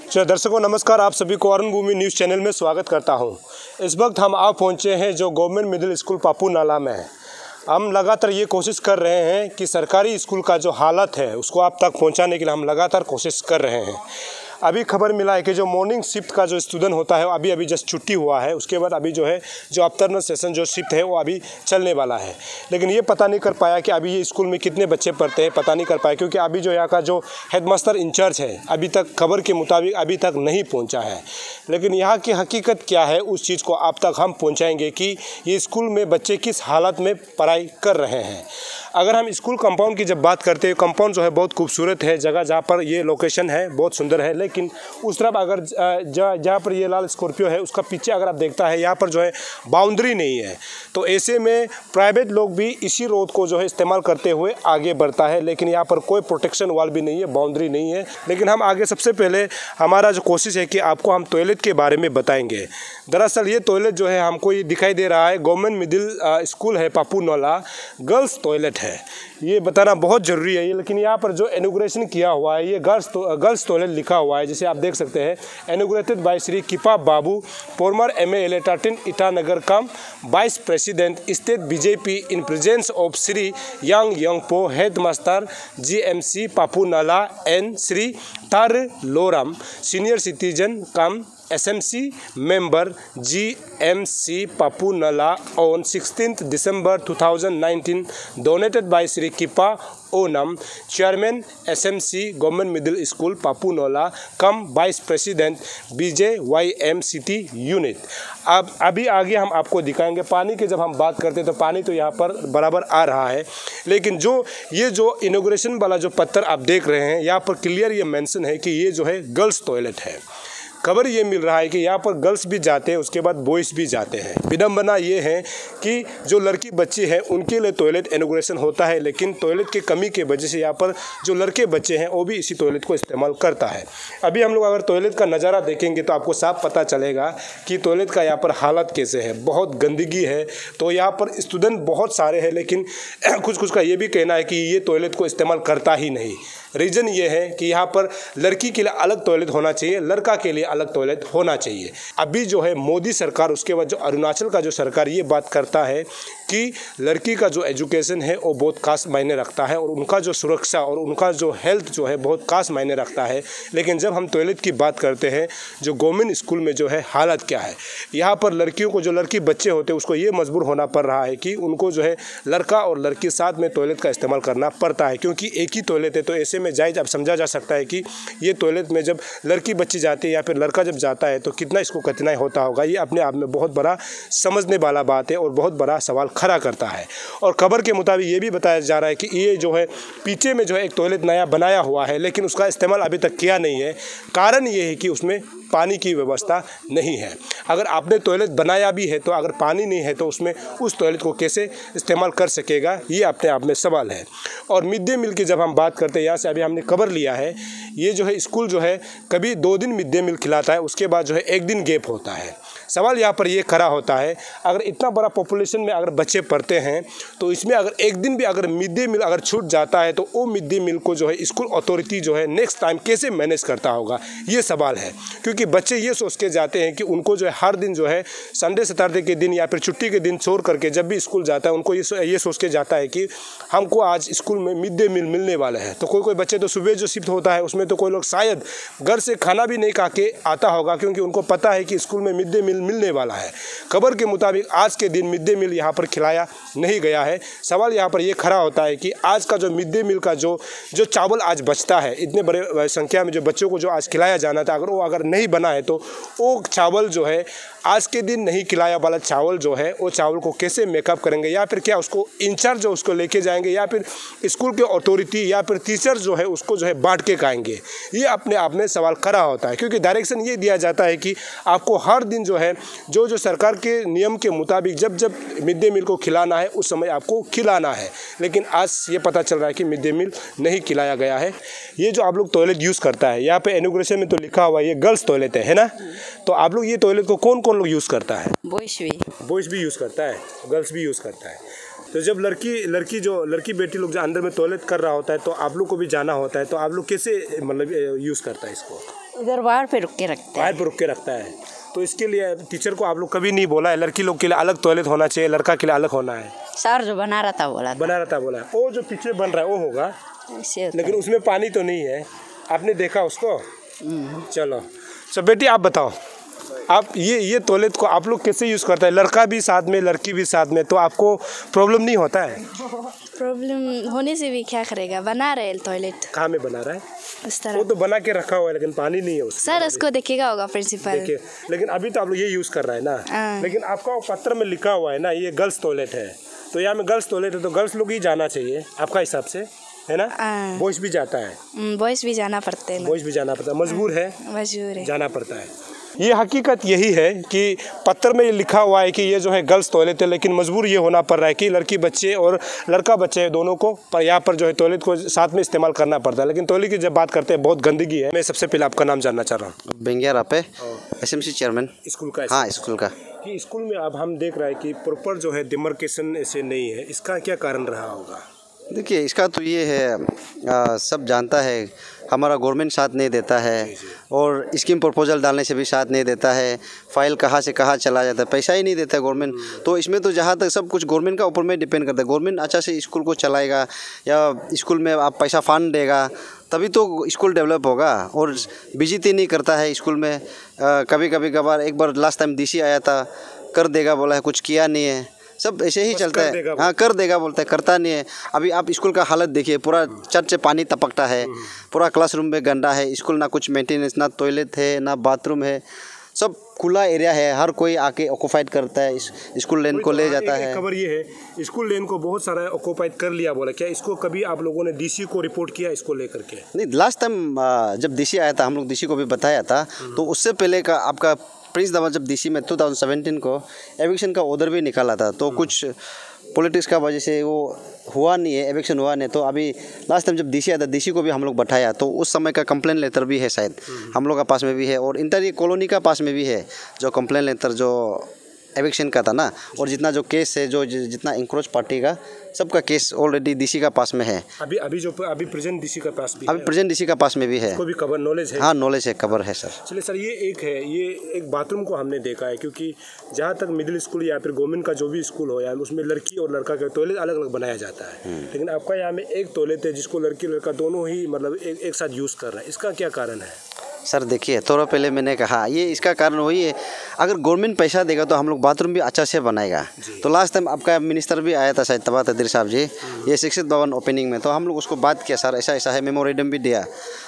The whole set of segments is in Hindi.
चलो दर्शकों नमस्कार, आप सभी को अरुण भूमि न्यूज़ चैनल में स्वागत करता हूं। इस वक्त हम आप पहुंचे हैं जो गवर्नमेंट मिडिल स्कूल पापू नाला में है। हम लगातार ये कोशिश कर रहे हैं कि सरकारी स्कूल का जो हालत है उसको आप तक पहुंचाने के लिए हम लगातार कोशिश कर रहे हैं। अभी खबर मिला है कि जो मॉर्निंग शिफ्ट का जो स्टूडेंट होता है अभी जस्ट छुट्टी हुआ है, उसके बाद अभी जो है जो आफ्टरनून सेशन जो शिफ्ट है वो अभी चलने वाला है। लेकिन ये पता नहीं कर पाया कि अभी ये स्कूल में कितने बच्चे पढ़ते हैं, पता नहीं कर पाया, क्योंकि अभी जो यहाँ का जो हेडमास्टर इंचार्ज है अभी तक खबर के मुताबिक अभी तक नहीं पहुँचा है। लेकिन यहाँ की हकीकत क्या है उस चीज़ को आप तक हम पहुँचाएँगे कि ये स्कूल में बच्चे किस हालत में पढ़ाई कर रहे हैं। अगर हम स्कूल कंपाउंड की जब बात करते हैं, कंपाउंड जो है बहुत खूबसूरत है, जगह जहाँ पर ये लोकेशन है बहुत सुंदर है। लेकिन उस तरफ अगर जहाँ पर ये लाल स्कॉर्पियो है उसका पीछे अगर आप देखता है यहाँ पर जो है बाउंड्री नहीं है, तो ऐसे में प्राइवेट लोग भी इसी रोड को जो है इस्तेमाल करते हुए आगे बढ़ता है। लेकिन यहाँ पर कोई प्रोटेक्शन वाल भी नहीं है, बाउंड्री नहीं है। लेकिन हम आगे सबसे पहले हमारा जो कोशिश है कि आपको हम टॉयलेट के बारे में बताएंगे। दरअसल ये टॉयलेट जो है हमको ये दिखाई दे रहा है गवर्नमेंट मिडिल स्कूल है पापू नाला, गर्ल्स टॉयलेट है, ये बताना बहुत ज़रूरी है। लेकिन यहाँ पर जो इनॉग्रेशन किया हुआ है ये गर्ल्स टॉयलेट लिखा हुआ है, जिसे आप देख सकते हैं, inaugurated by Shri Kipa Babu, former MA 13 Itanagar cum vice president state BJP in presence of Shri Yangpo headmaster GMC Papu Nala and Shri Tar Loram senior citizen cum SMC member GMC Papu Nala on 16th December 2019 donated by Sri Kipa Onam, Chairman SMC Government Middle School Papu Nala, cum Vice President BJYM City Unit। अब अभी आगे हम आपको दिखाएंगे। पानी की जब हम बात करते हैं तो पानी तो यहाँ पर बराबर आ रहा है, लेकिन ये जो इनॉग्रेशन वाला जो पत्थर आप देख रहे हैं यहाँ पर क्लियर ये मेंशन है कि ये जो है गर्ल्स टॉयलेट है। खबर ये मिल रहा है कि यहाँ पर गर्ल्स भी जाते हैं, उसके बाद बॉयज़ भी जाते हैं। विडम्बना ये है कि जो लड़की बच्चे हैं उनके लिए टॉयलेट इनॉग्रेशन होता है, लेकिन टॉयलेट की कमी के वजह से यहाँ पर जो लड़के बच्चे हैं वो भी इसी टॉयलेट को इस्तेमाल करता है। अभी हम लोग अगर टॉयलेट का नज़ारा देखेंगे तो आपको साफ पता चलेगा कि टॉयलेट का यहाँ पर हालत कैसे है। बहुत गंदगी है, तो यहाँ पर स्टूडेंट बहुत सारे हैं, लेकिन कुछ का ये भी कहना है कि ये टॉयलेट को इस्तेमाल करता ही नहीं। रीज़न ये है कि यहाँ पर लड़की के लिए अलग टॉयलेट होना चाहिए, लड़का के लिए अलग टॉयलेट होना चाहिए। अभी जो है मोदी सरकार, उसके बाद जो अरुणाचल का जो सरकार ये बात करता है कि लड़की का जो एजुकेशन है वो बहुत खास मायने रखता है और उनका जो सुरक्षा और उनका जो हेल्थ जो है बहुत खास मायने रखता है। लेकिन जब हम टॉयलेट की बात करते हैं, जो गवर्नमेंट स्कूल में जो है हालत क्या है, यहाँ पर लड़कियों को, जो लड़की बच्चे होते हैं उसको ये मजबूर होना पड़ रहा है कि उनको जो है लड़का और लड़की साथ में टॉयलेट का इस्तेमाल करना पड़ता है, क्योंकि एक ही टॉयलेट है। तो ऐसे में जायज़ अब समझा जा सकता है कि ये टॉयलेट में जब लड़की बच्ची जाती है या फिर लड़का जब जाता है तो कितना इसको कठिनाई होता होगा। ये अपने आप में बहुत बड़ा समझने वाला बात है और बहुत बड़ा सवाल खड़ा करता है। और खबर के मुताबिक ये भी बताया जा रहा है कि ये जो है पीछे में जो है एक टॉयलेट नया बनाया हुआ है, लेकिन उसका इस्तेमाल अभी तक किया नहीं है। कारण ये है कि उसमें पानी की व्यवस्था नहीं है। अगर आपने टॉयलेट बनाया भी है तो अगर पानी नहीं है तो उसमें उस टॉयलेट को कैसे इस्तेमाल कर सकेगा, ये अपने आप में सवाल है। और मिड डे मील की जब हम बात करते हैं, यहाँ से अभी हमने खबर लिया है, ये जो है स्कूल जो है कभी 2 दिन मिड डे मील खिलाता है, उसके बाद जो है 1 दिन गैप होता है। सवाल यहाँ पर ये खड़ा होता है, अगर इतना बड़ा पॉपुलेशन में अगर बच्चे पढ़ते हैं तो इसमें अगर 1 दिन भी अगर मिड डे मील अगर छूट जाता है तो वो मिड डे मील को जो है स्कूल अथॉरिटी जो है नेक्स्ट टाइम कैसे मैनेज करता होगा, ये सवाल है। क्योंकि बच्चे ये सोच के जाते हैं कि उनको जो है हर दिन जो है संडे सैटरडे के दिन या फिर छुट्टी के दिन छोड़ करके जब भी स्कूल जाता है उनको ये सोच के जाता है कि हमको आज स्कूल में मिड डे मील मिलने वाला है। तो कोई बच्चे तो सुबह जो शिफ्ट होता है उसमें तो कोई लोग शायद घर से खाना भी नहीं खा के आता होगा, क्योंकि उनको पता है कि स्कूल में मिड डे मील मिलने वाला है। खबर के मुताबिक आज के दिन मिड डे मील यहाँ पर खिलाया नहीं गया है। सवाल यहाँ पर ये खड़ा होता है कि आज का जो मिड डे मील का जो चावल आज बचता है, इतने बड़े संख्या में जो बच्चों को जो आज खिलाया जाना था, अगर नहीं बना है तो वो चावल जो है आज के दिन नहीं खिलाया वाला चावल जो है वो चावल को कैसे मेकअप करेंगे, या फिर क्या उसको इंचार्ज जो उसको लेके जाएंगे या फिर स्कूल के अथॉरिटी या फिर टीचर जो है उसको जो है बांट के खाएंगे। ये अपने आप में सवाल खड़ा होता है, क्योंकि डायरेक्शन ये दिया जाता है कि आपको हर दिन जो है जो सरकार के नियम के मुताबिक जब मिड डे मील को खिलाना है उस समय आपको खिलाना है। लेकिन आज ये पता चल रहा है कि मिड डे मील नहीं खिलाया गया है। ये जो आप लोग टॉयलेट यूज़ करता है, यहाँ पे इनॉग्रेशन में तो लिखा हुआ है ये गर्ल्स टॉयलेट है ना, तो आप लोग ये टॉयलेट को कौन लोग यूज़ करता है? बॉयज़ भी यूज़ करता है, गर्ल्स भी यूज़ करता है। तो जब लड़की बेटी लोग जो अंदर में टॉयलेट कर रहा होता है तो आप लोग को भी जाना होता है, तो आप लोग कैसे मतलब यूज़ करता है इसको? इधर बाहर पे रुक के रखते हैं। बाहर पे रुक के रखता है। तो इसके लिए टीचर को आप लोग कभी नहीं बोला है लड़की लोग के लिए अलग टॉयलेट होना चाहिए, लड़का के लिए अलग होना है? सर जो बना रहा था बोला बोला है। वो जो पीछे बन रहा है वो होगा, लेकिन उसमें पानी तो नहीं है। आपने देखा उसको? चलो बेटी आप बताओ, आप ये टॉयलेट को आप लोग कैसे यूज़ करते हैं? लड़का भी साथ में लड़की भी साथ में, तो आपको प्रॉब्लम नहीं होता है? प्रॉब्लम होने से भी क्या करेगा, बना रहे टॉयलेट। कहाँ में बना रहा है? उस तरह वो तो बना के रखा हुआ है लेकिन पानी नहीं है उसमें। सर उसको देखेगा होगा प्रिंसिपल। देखिए, लेकिन अभी तो आप लोग ये यूज़ कर रहा है ना, लेकिन आपका पत्र में लिखा हुआ है ना ये गर्ल्स टॉयलेट है, तो यहाँ में गर्ल्स टॉयलेट है तो गर्ल्स लोग ही जाना चाहिए आपका हिसाब से, है ना? बॉयज भी जाता है? बॉयज भी जाना पड़ते हैं। बॉयज भी जाना पड़ता है, मजबूर है जाना पड़ता है। ये हकीकत यही है कि पत्र में ये लिखा हुआ है कि ये जो है गर्ल्स टॉयलेट है, लेकिन मजबूर ये होना पड़ रहा है कि लड़की बच्चे और लड़का बच्चे दोनों को पर यहाँ पर जो है टॉयलेट को साथ में इस्तेमाल करना पड़ता है। लेकिन टॉयलेट की जब बात करते हैं बहुत गंदगी है। मैं सबसे पहले आपका नाम जानना चाह रहा हूँ। बेंगिया रापे, एसएमसी चेयरमैन स्कूल का। हाँ, स्कूल का। कि स्कूल में अब हम देख रहे हैं कि प्रॉपर जो है डिमार्केशन ऐसे नहीं है, इसका क्या कारण रहा होगा? देखिए, इसका तो ये है, सब जानता है हमारा गवर्नमेंट साथ नहीं देता है और स्कीम प्रपोजल डालने से भी साथ नहीं देता है। फाइल कहाँ से कहाँ चला जाता है, पैसा ही नहीं देता है गवर्नमेंट। तो इसमें तो जहाँ तक सब कुछ गवर्नमेंट का ऊपर में डिपेंड करता है। गवर्नमेंट अच्छा से स्कूल को चलाएगा या स्कूल में आप पैसा फंड देगा तभी तो स्कूल डेवलप होगा। और बेइज्जती नहीं करता है स्कूल में। कभी कभार एक बार लास्ट टाइम डीसी आया था, कर देगा बोला है, कुछ किया नहीं है। सब ऐसे ही चलता है। हाँ, कर देगा बोलता है, करता नहीं है। अभी आप स्कूल का हालत देखिए, पूरा छत से पानी टपकता है, पूरा क्लासरूम में गंदा है। स्कूल ना कुछ मेंटेनेंस, ना टॉयलेट है ना बाथरूम है, सब खुला एरिया है। हर कोई आके ऑक्यूपाइड करता है, स्कूल लेन को ले जाता है। खबर ये है स्कूल लेन को बहुत सारा ऑक्यूपाइड कर लिया बोला। क्या इसको कभी आप लोगों ने डीसी को रिपोर्ट किया इसको लेकर के? नहीं, लास्ट टाइम जब डीसी आया था हम लोग डीसी को भी बताया था। तो उससे पहले का आपका प्रिंस दवा जब डीसी में 2017 को एविक्शन का ऑर्डर भी निकाला था, तो कुछ पॉलिटिक्स का वजह से वो हुआ नहीं है, एविक्शन हुआ नहीं। तो अभी लास्ट टाइम जब डीसी आया था, डीसी को भी हम लोग बैठाया, तो उस समय का कंप्लेन लेटर भी है शायद हम लोग का पास में भी है और इंटर कॉलोनी का पास में भी है जो कंप्लेन लेटर जो एविक्शन का था ना। और जितना जो केस है, जो जितना इंक्रोच पार्टी का सबका केस ऑलरेडी डीसी का पास में है। अभी प्रेजेंट डीसी का पास भी अभी प्रेजेंट डीसी का पास में भी है। कोई भी खबर नॉलेज है? हाँ, नॉलेज है, खबर है सर। चलिए सर, ये एक बाथरूम को हमने देखा है, क्योंकि जहाँ तक मिडिल स्कूल या फिर गवर्नमेंट का जो भी स्कूल हो यार, उसमें लड़की और लड़का का टॉयलेट अलग अलग बनाया जाता है। लेकिन आपका यहाँ में एक टॉयलेट है जिसको लड़की लड़का दोनों ही मतलब एक साथ यूज़ कर रहा है। इसका क्या कारण है? सर देखिए, थोड़ा पहले मैंने कहा ये इसका कारण वही है, अगर गवर्नमेंट पैसा देगा तो हम लोग बाथरूम भी अच्छा से बनाएगा। तो लास्ट टाइम आपका मिनिस्टर भी आया था शायद तबा तदीर साहब जी, ये शिक्षित भवन ओपनिंग में, तो हम लोग उसको बात किया, सर ऐसा ऐसा है, मेमोरेंडम भी दिया।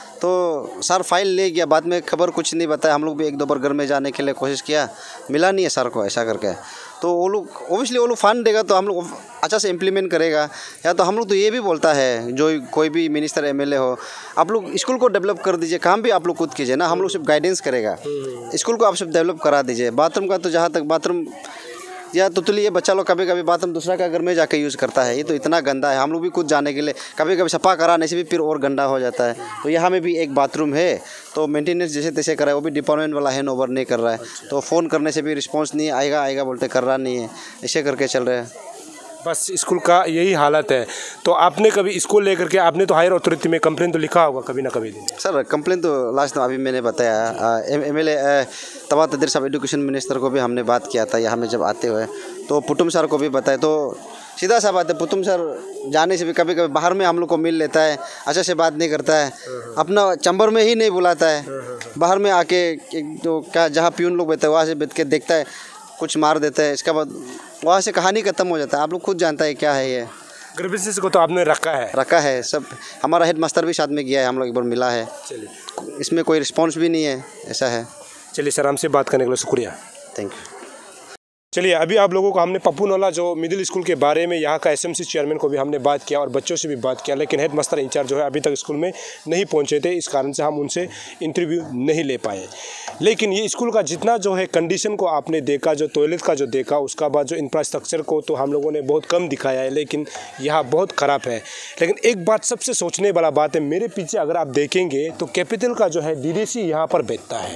तो सर फाइल ले गया, बाद में खबर कुछ नहीं बताया। हम लोग भी एक दो बार घर में जाने के लिए कोशिश किया, मिला नहीं है सर को ऐसा करके। तो वो लोग ओबियसली वो लोग फंड देगा तो हम लोग अच्छा से इम्प्लीमेंट करेगा। या तो हम लोग तो ये भी बोलता है जो कोई भी मिनिस्टर एमएलए हो, आप लोग स्कूल को डेवलप कर दीजिए, काम भी आप लोग खुद कीजिए ना, हम लोग सिर्फ गाइडेंस करेगा। स्कूल को आप सब डेवलप करा दीजिए। बाथरूम का तो जहाँ तक बाथरूम या तो ये बच्चा लोग कभी कभी बाथरूम दूसरा का घर में जाके यूज़ करता है, ये तो इतना गंदा है, हम लोग भी खुद जाने के लिए कभी कभी सफा कराने से भी फिर और गंदा हो जाता है। तो यहाँ में भी एक बाथरूम है, तो मेंटेनेंस जैसे तैसे कराए, वो भी डिपार्टमेंट वाला हैंड ओवर नहीं कर रहा है। तो फ़ोन करने से भी रिस्पांस नहीं आएगा बोलते, कर रहा नहीं है, ऐसे करके चल रहे हैं। बस स्कूल का यही हालत है। तो आपने कभी स्कूल लेकर के आपने तो हायर अथॉरिटी में कंप्लेन तो लिखा होगा कभी ना कभी? सर कंप्लेन तो लास्ट टाइम अभी मैंने बताया, एमएलए तबा तदीर साहब एजुकेशन मिनिस्टर को भी हमने बात किया था यहाँ में जब आते हुए, तो पुटुम सर को भी बताया। तो सीधा सा बात है, पुटुम सर जाने से भी कभी कभी बाहर में हम लोग को मिल लेता है, अच्छा से बात नहीं करता है, अपना चैम्बर में ही नहीं बुलाता है, बाहर में आके एक दो क्या जहाँ प्यून लोग बैठे वहाँ से बैठ के देखता है, कुछ मार देता है, इसका बाद वहाँ से कहानी खत्म हो जाता है। आप लोग खुद जानता है क्या है ये। ग्रीवेंसेस को तो आपने रखा है सब। हमारा हेड मास्टर भी साथ में गया है, हम लोग एक बार मिला है। चलिए, इसमें कोई रिस्पांस भी नहीं है, ऐसा है। चलिए सर, हमसे बात करने के लिए शुक्रिया। Thank you. चलिए, अभी आप लोगों को हमने पप्पू नाला जो मिडिल स्कूल के बारे में यहाँ का एसएमसी चेयरमैन को भी हमने बात किया और बच्चों से भी बात किया, लेकिन हेड मास्टर इंचार्ज जो है अभी तक स्कूल में नहीं पहुँचे थे, इस कारण से हम उनसे इंटरव्यू नहीं ले पाए। लेकिन ये स्कूल का जितना जो है कंडीशन को आपने देखा, जो टॉयलेट का जो देखा, उसका बाद जो इंफ्रास्ट्रक्चर को तो हम लोगों ने बहुत कम दिखाया है, लेकिन यहाँ बहुत ख़राब है। लेकिन एक बात सबसे सोचने वाला बात है, मेरे पीछे अगर आप देखेंगे तो कैपिटल का जो है डीडीसी यहाँ पर बैठता है।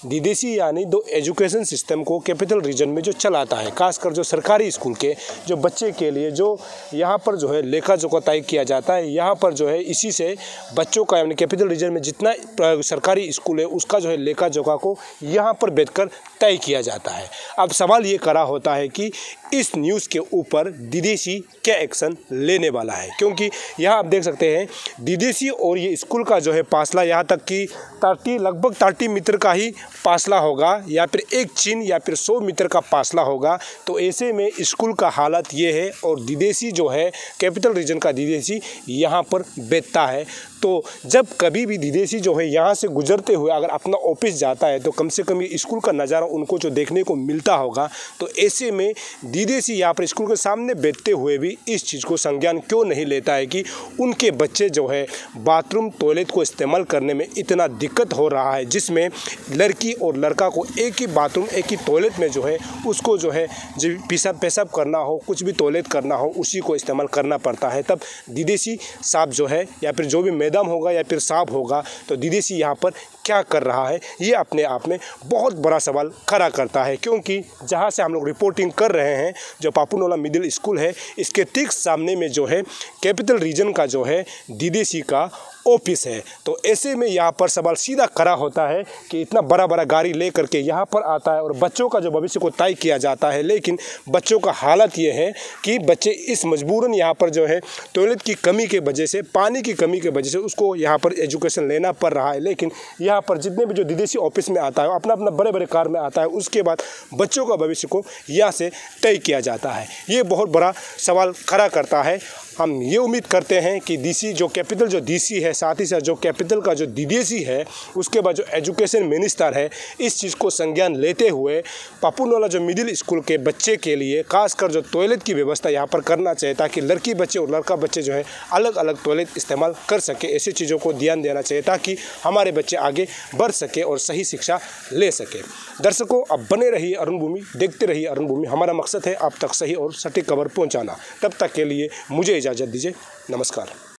डीडीसी यानी दो एजुकेशन सिस्टम को कैपिटल रीजन में जो चलाता है, खासकर जो सरकारी स्कूल के जो बच्चे के लिए जो यहाँ पर जो है लेखा जोखा तय किया जाता है। यहाँ पर जो है इसी से बच्चों का यानी कैपिटल रीजन में जितना सरकारी स्कूल है उसका जो है लेखा जोखा को यहाँ पर बैठकर तय किया जाता है। अब सवाल ये खड़ा होता है कि इस न्यूज़ के ऊपर डीडीसी क्या एक्शन लेने वाला है, क्योंकि यहाँ आप देख सकते हैं डीडीसी और ये स्कूल का जो है फासला यहाँ तक कि लगभग 30 मीटर का ही फासला होगा, या फिर 1 चीन या फिर 100 मीटर का फासला होगा। तो ऐसे में स्कूल का हालत ये है और डीडीसी जो है कैपिटल रीजन का डीडीसी यहाँ पर बैठता है। तो जब कभी भी डीडीसी जो है यहाँ से गुजरते हुए अगर अपना ऑफिस जाता है तो कम से कम ये स्कूल का नज़ारा उनको जो देखने को मिलता होगा। तो ऐसे में डीडीसी यहाँ पर स्कूल के सामने बैठते हुए भी इस चीज़ को संज्ञान क्यों नहीं लेता है कि उनके बच्चे जो है बाथरूम टॉयलेट को इस्तेमाल करने में इतना दिक्कत हो रहा है, जिसमें लड़की और लड़का को एक ही बाथरूम एक ही टॉयलेट में जो है उसको जो है पेशाब करना हो, कुछ भी टॉयलेट करना हो, उसी को इस्तेमाल करना पड़ता है। तब डीडीसी साहब जो है या फिर जो भी मैडम होगा या फिर साहब होगा, तो डीडीसी यहाँ पर क्या कर रहा है ये अपने आप में बहुत बड़ा सवाल खड़ा करता है। क्योंकि जहाँ से हम लोग रिपोर्टिंग कर रहे हैं जो पापूनोला मिडिल स्कूल है, इसके ठीक सामने में जो है कैपिटल रीजन का जो है डीडीसी का ऑफिस है। तो ऐसे में यहाँ पर सवाल सीधा खड़ा होता है कि इतना बड़ा बड़ा गाड़ी ले करके यहाँ पर आता है और बच्चों का जो भविष्य को तय किया जाता है, लेकिन बच्चों का हालत ये है कि बच्चे इस मजबूरन यहाँ पर जो है टॉयलेट की कमी के वजह से, पानी की कमी के वजह से उसको यहाँ पर एजुकेशन लेना पड़ रहा है। लेकिन यहाँ पर जितने भी जो डीडीसी ऑफिस में आता है अपना अपना बड़े बड़े कार में आता है, उसके बाद बच्चों का भविष्य को यहाँ से तय किया जाता है। ये बहुत बड़ा सवाल खड़ा करता है। हम ये उम्मीद करते हैं कि डीसी जो कैपिटल जो डीसी है, साथ ही साथ जो कैपिटल का जो डीडीसी है, उसके बाद जो एजुकेशन मिनिस्टर है, इस चीज़ को संज्ञान लेते हुए पापूनोला जो मिडिल स्कूल के बच्चे के लिए खासकर जो टॉयलेट की व्यवस्था यहाँ पर करना चाहिए, ताकि लड़की बच्चे और लड़का बच्चे जो है अलग अलग टॉयलेट इस्तेमाल कर सके। ऐसी चीज़ों को ध्यान देना चाहिए ताकि हमारे बच्चे आगे बढ़ सके और सही शिक्षा ले सके। दर्शकों, अब बने रहिए अरुण भूमि, देखते रहिए अरुण भूमि। हमारा मकसद है आप तक सही और सटीक खबर पहुँचाना। तब तक के लिए मुझे इजाज़त दीजिए। नमस्कार।